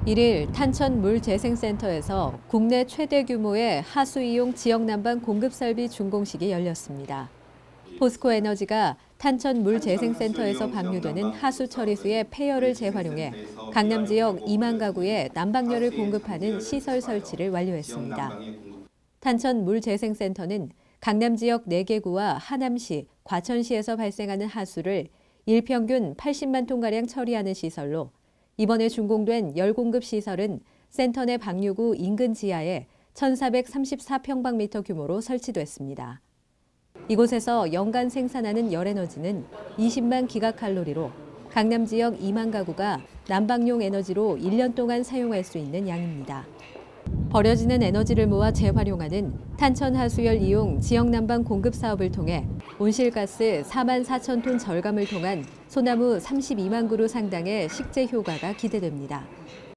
1일 탄천 물재생센터에서 국내 최대 규모의 하수 이용 지역 난방 공급 설비 준공식이 열렸습니다. 포스코 에너지가 탄천 물재생센터에서 방류되는 하수 처리수의 폐열을 재활용해 강남 지역 2만 가구에 난방열을 공급하는 시설 설치를 완료했습니다. 탄천 물재생센터는 강남 지역 4개 구와 하남시, 과천시에서 발생하는 하수를 일평균 80만 톤가량 처리하는 시설로 이번에 준공된 열 공급 시설은 센터 내 방류구 인근 지하에 1,434평방미터 규모로 설치됐습니다. 이곳에서 연간 생산하는 열에너지는 20만 기가칼로리로 강남 지역 2만 가구가 난방용 에너지로 1년 동안 사용할 수 있는 양입니다. 버려지는 에너지를 모아 재활용하는 탄천 하수열 이용 지역 난방 공급 사업을 통해 온실가스 4만 4천 톤 절감을 통한 소나무 32만 그루 상당의 식재 효과가 기대됩니다.